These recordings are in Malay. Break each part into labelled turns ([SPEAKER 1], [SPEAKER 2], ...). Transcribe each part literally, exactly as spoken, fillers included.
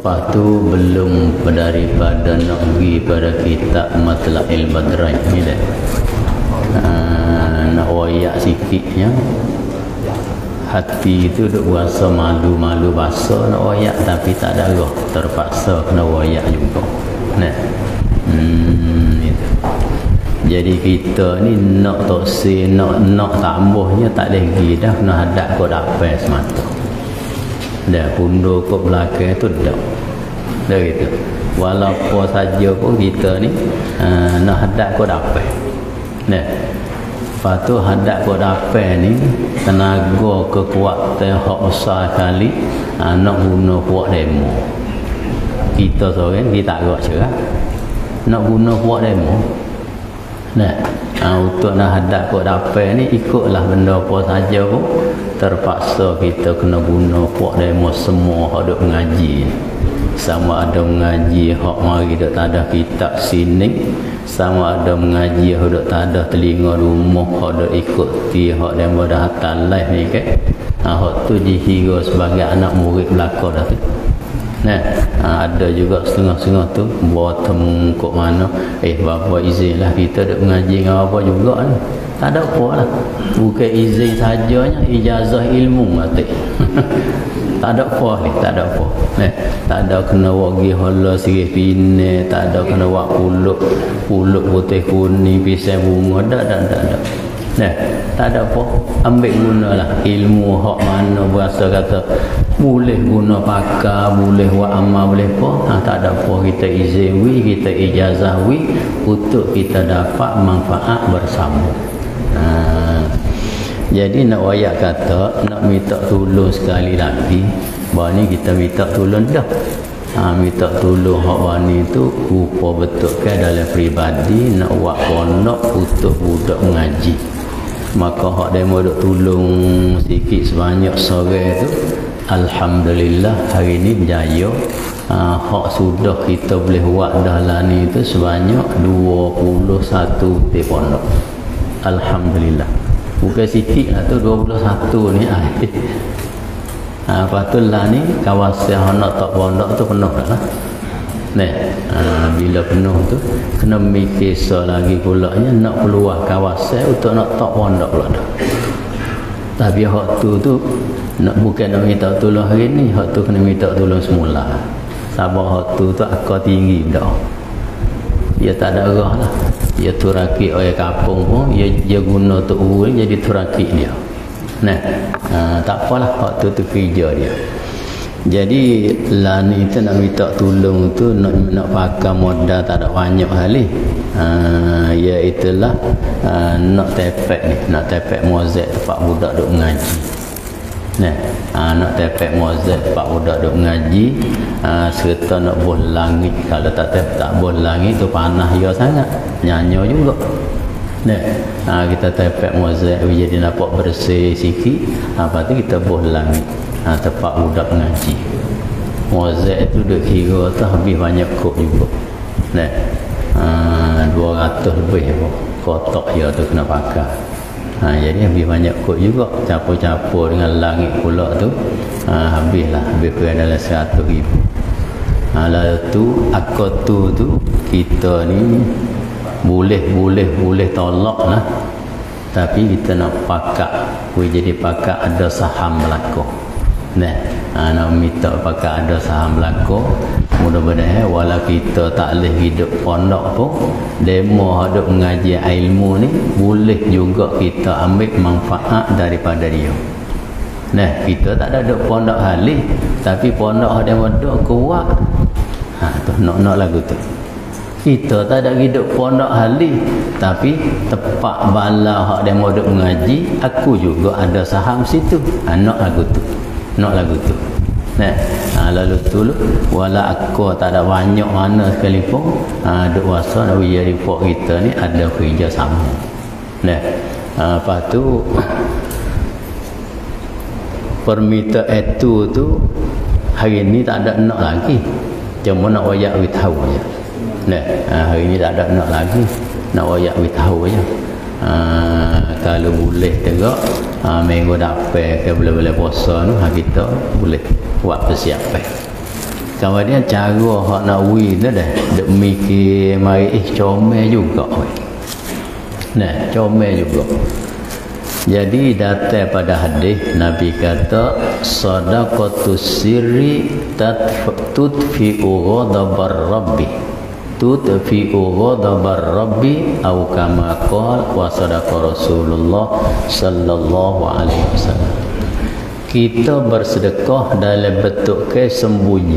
[SPEAKER 1] Lepas tu belum daripada nak pergi pada kitab Matla'il Badrain ni dah. Ha, nak wayak sikitnya. Hati itu duk rasa malu-malu bahasa nak wayak tapi tak ada roh, terpaksa kena wayak juga. Nah. Hmm, itu. Jadi kita ni nak toksi, nak nak tambahnya tak boleh pergi dah, kena hadap kau dapat semata. Dah pundur kau belakang tu dah. Dah gitu. Walaupun saja pun kita ni uh, nak hadap kau dapat. Nah. Lepas tu hadap kau dapat ni tenaga kekuatan hak besar kali uh, nak guna kuat demo. Kita seorang kita tak agak cerah. Nak guna kuat demo. Nah, uh, untuk nak hadap kau dapat ni ikutlah benda apa saja pun terpaksa kita kena guna kuat demo semua hak duk mengaji. Sama ada mengaji hak mari duk tak ada kitab sini, sama ada mengaji hak duk tak ada telinga rumah hak duk ikuti hak demo dah hantar live ni ke. Ha, hak tu dihira sebagai anak murid belaka dah tu. Nah, ha, ada juga setengah-setengah tu buat temu kok mana eh bapa izinlah kita duk mengaji dengan apa juga ni. Tak ada apa lah. Bukan izin sajanya, ijazah ilmu mati. Tak ada apa ni, tak ada apa. Nah, tak ada kena wagi hala sirih pine, tak ada kena wak puluk, puluk putih kuning, pisang bunga, dak dak dak dak. Nah, tak ada apa. Ambil gunalah ilmu hak mana berasa kata boleh guna pakar, boleh buat amal, boleh apa. Ha, tak ada apa, kita izin wi, kita ijazah wi untuk kita dapat manfaat bersama. Ha, jadi nak wayak kata nak minta tolong sekali lagi, bahawa ni kita minta tolong dah. Ha, minta tolong hak wani tu rupa betulkan dalam peribadi nak buat pondok untuk budak mengaji. Maka hak demo duk tolong sikit sebanyak sore tu alhamdulillah hari ni berjaya. Ha, hak sudah kita boleh buat dah lah ni tu sebanyak dua puluh satu di pondok. Alhamdulillah. Bukan sikit lah tu dua puluh satu ni. Ha, lepas tu lah ni kawasan nak tak pondok tu penuh dah lah. Nah, ha, bila penuh tu kena mikir lagi pula nya nak keluar kawasan untuk nak tak pondok pula dah. Tapi hak tu tu nak bukan nak minta tolong hari ni, hak tu kena minta tolong semula. Sabar hak tu tu akar tinggi dah. Dia tak ada arah lah. Dia turaki oleh kampung pun dia, dia guna tu urus jadi turaki dia. Nah, ha, tak apalah hak tu tu kerja dia. Jadi lah ni tu nak minta tolong tu nak nak pakai modal tak ada banyak kali. Ha, iaitulah ha, nak tepek ni, nak tepek mozaik tempat budak duk mengaji. Nah, ha, nak tepek mozaik tempat budak duk mengaji, ha, serta nak boh langit. Kalau tak tepek tak boh langit tu panas ya sangat. Nyanyo juga. Nah, ha, kita tepek mozaik jadi nampak bersih sikit. Ha, lepas tu kita boh langit. Ha, tempat budak mengaji. Mozaik tu duk kira tu habis banyak kok juga. Nah, ha, dua ratus lebih apa kotak dia tu kena pakai. Ha, jadi habis banyak kok juga. Campur-campur dengan langit pula tu, ha, habislah habis kurang dalam seratus ribu. Ha, lalu tu akot tu tu kita ni boleh boleh boleh tolak lah. Tapi kita nak pakai, boleh jadi pakai ada saham belakang. Nah, ha, nak minta pakai ada saham belakang. Mudah-mudahan walau kita tak boleh hidup pondok pun, demo hidup mengaji ilmu ni boleh juga kita ambil manfaat daripada dia. Nah, kita tak ada duk pondok halih, tapi pondok ada duk kuat. Ha, tu nak-nak lagu tu. Kita tak ada hidup pondok halih, tapi tepat bala hak demo duk mengaji, aku juga ada saham situ. Ha, nak lagu tu. Nak lagu tu. Nah, ha, lalu tu wala aku tak ada banyak mana sekalipun, ha, duk wasa nak jadi pok kita ni ada kerja sama. Nah, ha, lepas tu permintaan itu tu hari ni tak ada nak lagi. Cuma nak wayak we tahu je. Nah, ha, hari ni tak ada nak lagi. Nak wayak we tahu je. Ha, kalau boleh tegak ha, minggu dapat ke boleh-boleh puasa tu ha, kita boleh buat persiapan. kemudian cara hak nak wi tu dah dek mikir mari eh comel juga weh. Nah, comel juga. Jadi datang pada hadis Nabi kata sadaqatus sirri tatfi'u ghadabar rabbi tutfi'u ghadabar rabbi atau kama qala wa sadaqa Rasulullah sallallahu alaihi wasallam. Kita bersedekah dalam bentuk kesembunyi.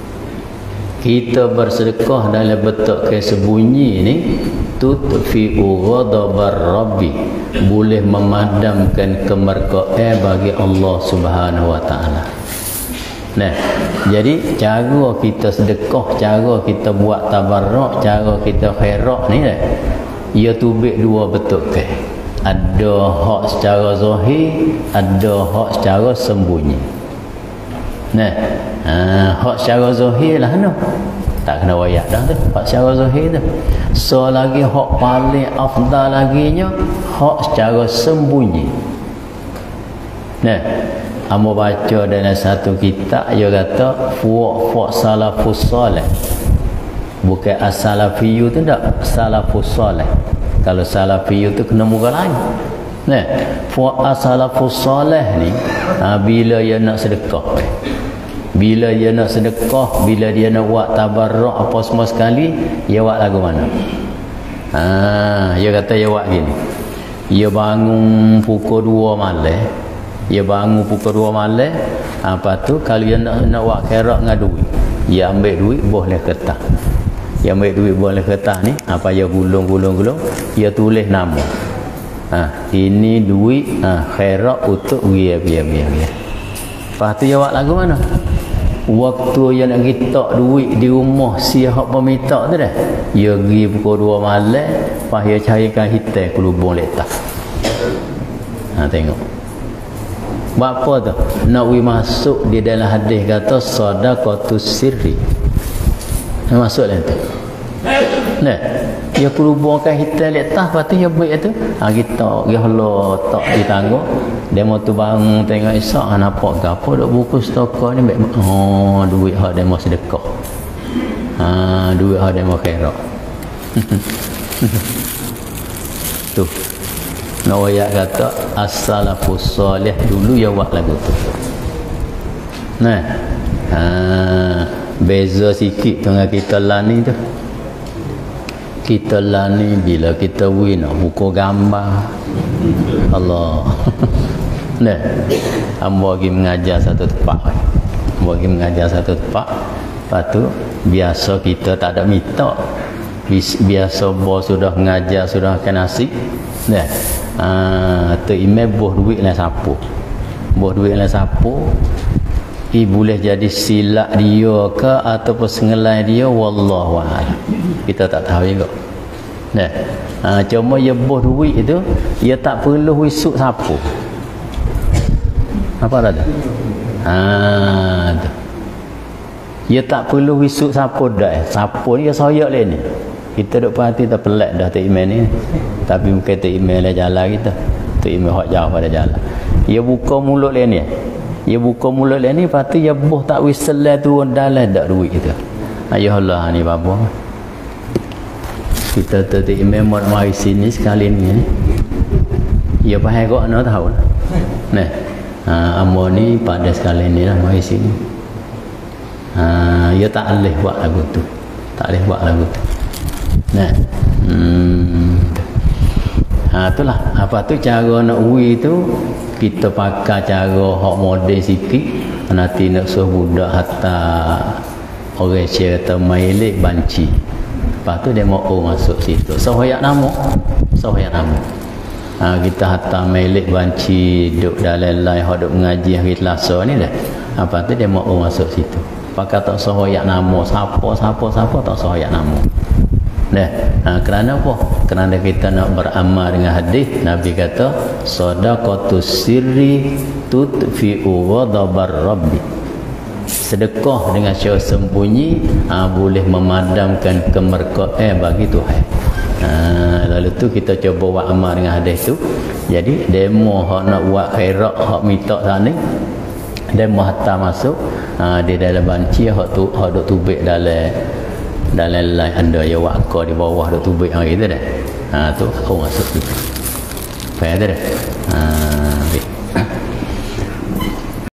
[SPEAKER 1] Kita bersedekah dalam bentuk kesembunyi ni tutfi'u ghadabar rabbi, boleh memadamkan kemurkaan bagi Allah Subhanahu wa taala. Nah, jadi cara kita sedekah, cara kita buat tabarruk, cara kita khairat ni dah ia tubik dua bentuk ke. Ada hak secara zahir, ada hak secara sembunyi. Nah, ha, hak secara zahir lah no. Tak kena wayak dah tu, hak secara zahir tu. So lagi hak paling afdal laginya hak secara sembunyi. Nah, amo baca dalam satu kitab dia kata fuq-fuq salafus salih. Bukan as-salafiyu tu tak, salafus salih. Kalau salafiyu tu kena muka lain. Nah, fuq as-salafus salih ni ha, bila dia nak sedekah, bila dia nak sedekah, bila dia nak buat tabarruk apa semua sekali, dia buat lagu mana? Ha, dia kata dia buat gini. Dia bangun pukul dua malam. Dia bangun pukul dua malam. Apa tu kalau dia nak nak buat khairat dengan duit, dia ambil duit boleh kertas. Dia ambil duit boleh kertas ni, apa dia gulung-gulung-gulung, dia tulis nama. Ha, ini duit ha, khairat untuk dia biar biar biar. Lepas tu dia buat lagu mana? Waktu yang nak gitak duit di rumah si hak peminta tu dah, dia pergi pukul dua malam, lepas dia carikan hitam kelubung letak. Ha, tengok buat apa tu? Nak we masuk di dalam hadis kata sadaqatus sirri. Nak masuk dalam tu. Nah, dia kelubungkan hitam letak, lepas tu dia buat tu. Ha, kita dia halo tak di tangga. Demo tu bangun tengok esok ha, nampak ke apa duk buku stokar ni baik. Oh, duit hak demo sedekah. Ha, duit hak demo khairat. Tu. Nawayak kata as-salafus salih dulu ya buat lagu tu. Nah. Ha, beza sikit dengan kita lah ni tu. Kita lah ni bila kita win nak buku gambar. Allah. Nah, hamba pergi mengajar satu tempat. Hamba pergi mengajar satu tempat. Lepas tu biasa kita tak ada minta. Biasa bos sudah mengajar, sudah makan nasi. Nah, ah tu imam buh duit lah sapu. Buh duit lah sapu. I boleh jadi silap dia ke ataupun sengelai dia, wallahu a'lam. Kita tak tahu juga. Nah, ha, cuma dia buh duit itu, dia tak perlu wisuk sapu. Apa dah? Ha, tu. Dia tak perlu wisuk sapu dah. Sapu ni dia soyak lain ni. Kita duk perhati tak pelik dah tu email ni. Tapi mungkin tu email lah jalan kita. Tu email hak jauh pada jalan. Dia buka mulut lain ni. Dia buka mulut lain ni, lepas tu dia buh tak whistle turun dalam dak duit kita. Ayah Allah ni bapa. Kita tu tu email mau mari sini sekali ni. Dia faham kok nak tahu lah. Nah, ha, ambo ni pada sekali ni lah mari sini. Ha, dia tak boleh buat lagu tu. Tak boleh buat lagu tu. Nah. Hmm. Ha, itulah. Apa tu cara nak ui tu kita pakai cara hak modern sikit. Nanti nak suruh budak hatta orang cerita mailik banci. Lepas tu dia mau oh, masuk situ. Sohayak nama. Sohayak nama. Ha, kita hatta mailik banci duduk dalam lain hak duk mengaji hari Selasa ni dah. Apa tu dia mau oh, masuk situ. Pakai tak sohayak nama. Siapa siapa siapa tak sohayak nama. Nah, ha, kerana apa? Kerana kita nak beramal dengan hadis Nabi kata sadaqatus sirri tutfi'u ghadabar rabbi. Sedekah dengan cara sembunyi ha, boleh memadamkan kemurkaan bagi Tuhan. Ha, lalu tu kita cuba buat amal dengan hadis tu. Jadi demo hak nak buat khairat hak minta sana, demo hatta masuk ha, di dalam banci hak tu hak duk tubik dalam dalam lain anda ya waka di bawah duk tubik ha gitu dah. Ha tu aku masuk tu. Faham dah? Ha